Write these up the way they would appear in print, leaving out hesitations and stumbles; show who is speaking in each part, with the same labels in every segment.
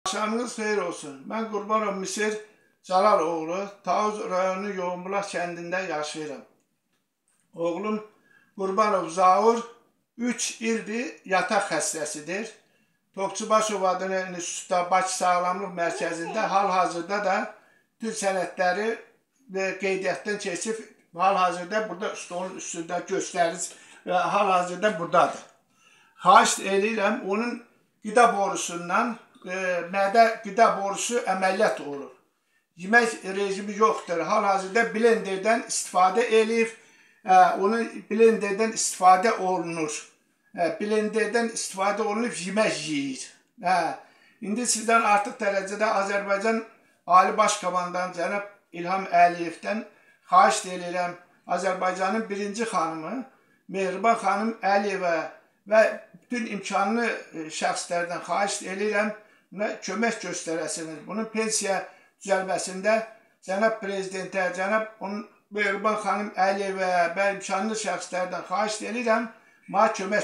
Speaker 1: Axşamınız xeyir olsun. Mən Qurbanov Misir Calaloğlu, Tavuz rayonu Yoğunbulaq kəndində yaşayıram. Oğlum Qurbanov Zaur 3 ildir yataq xəstəsidir. Topçubaşov adına institutda Bakı Sağlamlıq Mərkəzində hal-hazırda da tüm sənədləri və qeydiyyatdan keçib hal-hazırda burada stolun üstündə göstəriz və hal-hazırda buradadır. Xahiş edirəm, onun qida borusundan mədə qida borusu əməliyyat olur. Yemək rejimi yoxdur. Hal-hazırda blenderdən istifadə eləyib, onun blenderdən istifadə olunur. Blenderdən istifadə olunub yemək yeyir. İndi sizdən artıq dərəcədə Azərbaycan Ali Baş Komandanı cənab İlham Əliyevdən xahiş edirəm, Azərbaycanın birinci xanımı Mehriban xanım Əliyevə və bütün imkanlı şəxslərdən xahiş edirəm, kömək göstərəsiniz. Bunun pensiya düzəlməsində cənab prezidentə, cənab Mehriban xanım Əliyevə və imkanlı şəxslərdən xahiş edirəm, mənə kömək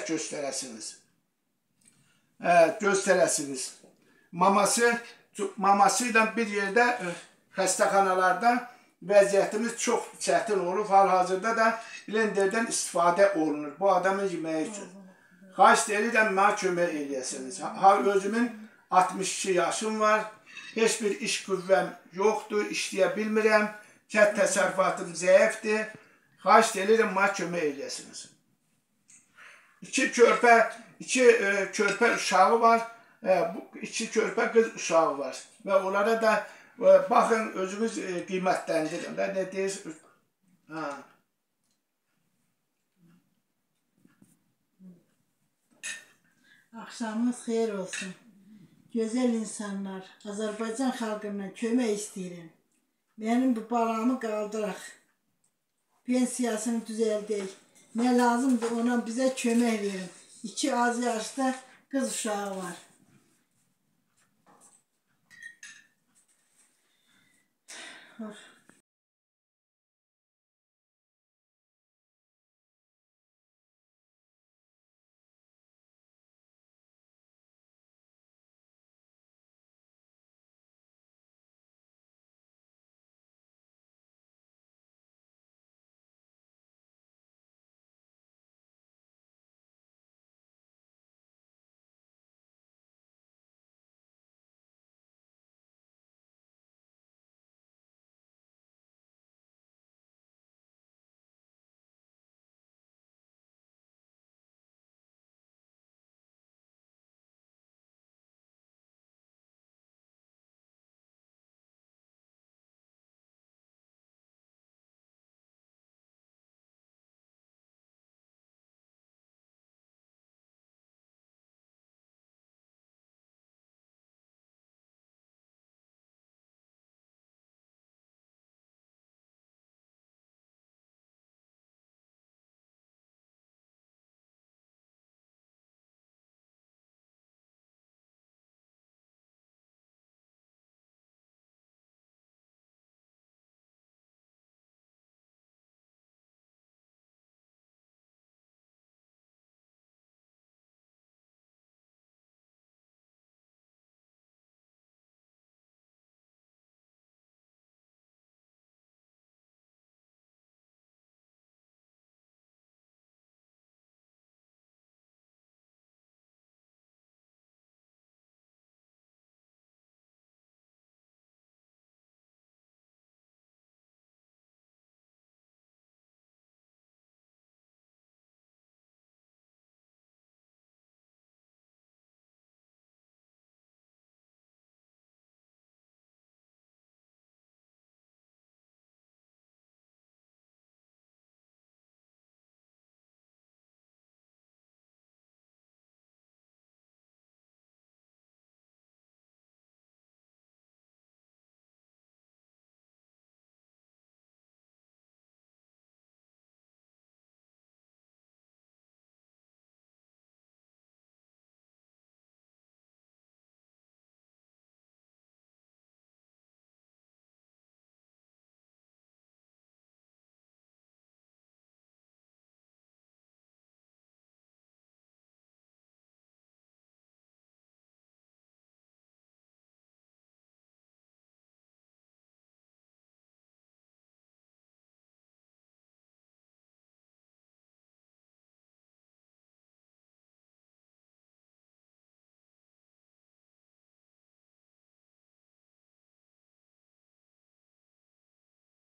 Speaker 1: göstərəsiniz. Maması ilə bir yerdə xəstəxanalarda vəziyyətimiz çox çətin olub, hal-hazırda da blenderdən istifadə olunur bu adamın yeməyi üçün. Xahiş edirəm, mənə kömək eləyəsiniz. Özümün 62 yaşım var, heç bir iş qüvvəm yoxdur, işləyə bilmirəm, kənd təsərrüfatım zəifdir. Xahiş edirəm, mənə kömək eləyəsiniz. İki körpə uşağı var, iki körpə qız uşağı var və onlara da baxın, özünüz qiymətləndirin. Nə deyirsiniz?
Speaker 2: Axşamınız xeyir olsun. Gözəl insanlar, Azərbaycan xalqından kömək istəyirəm. Mənim bu balamı qaldıraq. Pensiyasını düzəldək. Nə lazımdır ona bizə kömək verin. 2 az yaşda qız uşağı var.